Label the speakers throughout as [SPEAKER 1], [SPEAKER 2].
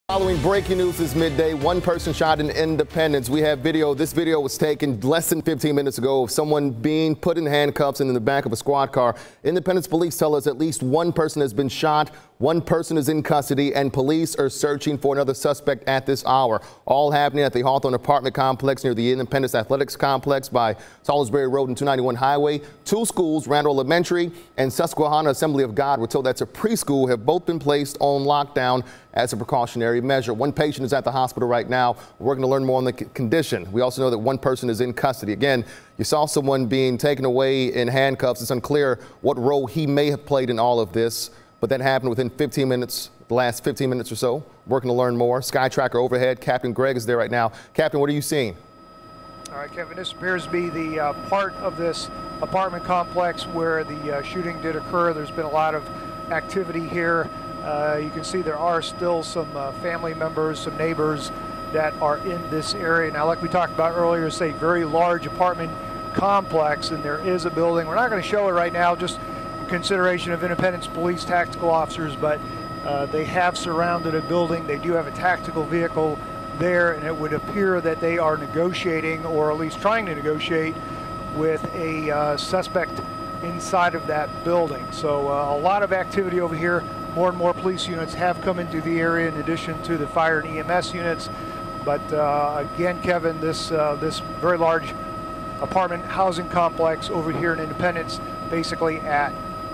[SPEAKER 1] Following breaking news this midday, one person shot in Independence. We have video. This video was taken less than 15 minutes ago of someone being put in handcuffs and in the back of a squad car. Independence police tell us at least one person has been shot. One person is in custody, and police are searching for another suspect at this hour. All happening at the Hawthorne apartment complex near the Independence Athletics Complex by Salisbury Road and 291 Highway. Two schools, Randall Elementary and Susquehanna Assembly of God, we're told that's a preschool, have both been placed on lockdown as a precautionary measure. One patient is at the hospital right now. We're working to learn more on the condition. We also know that one person is in custody. Again, you saw someone being taken away in handcuffs. It's unclear what role he may have played in all of this, but that happened within 15 minutes, the last 15 minutes or so. Working to learn more. Sky Tracker overhead. Captain Greg is there right now. Captain, what are you seeing?
[SPEAKER 2] All right, Kevin, this appears to be the part of this apartment complex where the shooting did occur. There's been a lot of activity here. You can see there are still some family members, some neighbors that are in this area. Now, like we talked about earlier, it's a very large apartment complex, and there is a building. We're not going to show it right now, just in consideration of Independence Police tactical officers, but they have surrounded a building. They do have a tactical vehicle there, and it would appear that they are negotiating, or at least trying to negotiate, with a suspect inside of that building. So a lot of activity over here. More and more police units have come into the area in addition to the fire and EMS units. But again, Kevin, this very large apartment housing complex over here in Independence, basically at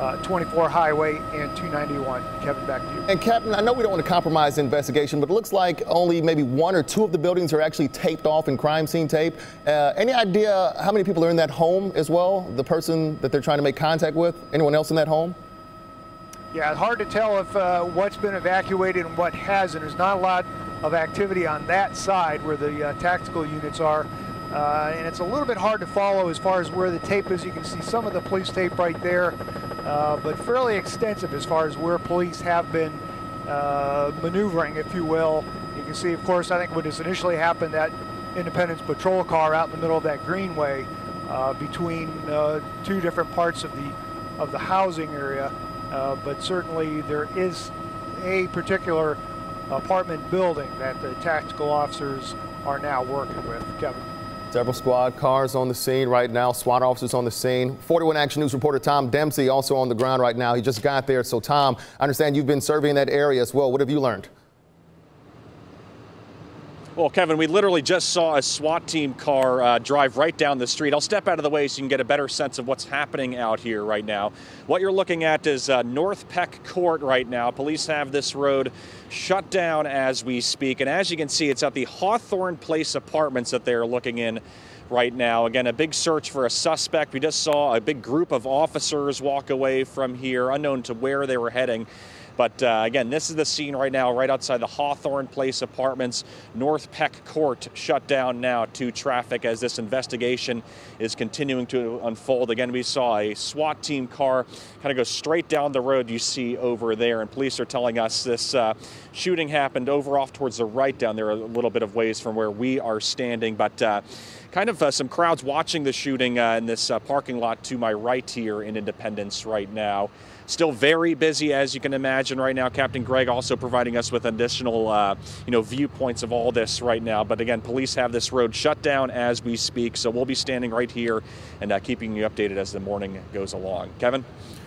[SPEAKER 2] 24 Highway and 291. Kevin, back to you.
[SPEAKER 1] And Captain, I know we don't want to compromise the investigation, but it looks like only maybe one or two of the buildings are actually taped off in crime scene tape. Any idea how many people are in that home as well? The person that they're trying to make contact with? Anyone else in that home?
[SPEAKER 2] Yeah, it's hard to tell if what's been evacuated and what hasn't. There's not a lot of activity on that side where the tactical units are. And it's a little bit hard to follow as far as where the tape is. You can see some of the police tape right there, but fairly extensive as far as where police have been maneuvering, if you will. You can see, of course, I think what has initially happened, that Independence patrol car out in the middle of that greenway between two different parts of the housing area. But certainly there is a particular apartment building that the tactical officers are now working with. Kevin.
[SPEAKER 1] Several squad cars on the scene right now, SWAT officers on the scene. 41 Action News reporter Tom Dempsey also on the ground right now. He just got there. So Tom, I understand you've been surveying that area as well. What have you learned?
[SPEAKER 3] Well, Kevin, we literally just saw a SWAT team car drive right down the street. I'll step out of the way so you can get a better sense of what's happening out here right now. What you're looking at is North Peck Court right now. Police have this road shut down as we speak. And as you can see, it's at the Hawthorne Place apartments that they're looking in right now. Again, a big search for a suspect. We just saw a big group of officers walk away from here, unknown to where they were heading. But again, this is the scene right now, right outside the Hawthorne Place apartments. North Peck Court shut down now to traffic as this investigation is continuing to unfold. Again, we saw a SWAT team car kind of go straight down the road you see over there. And police are telling us this shooting happened over off towards the right down there, a little bit of ways from where we are standing. But kind of some crowds watching the shooting in this parking lot to my right here in Independence right now. Still very busy, as you can imagine right now. Captain Greg also providing us with additional, viewpoints of all this right now. But again, police have this road shut down as we speak, so we'll be standing right here and keeping you updated as the morning goes along. Kevin?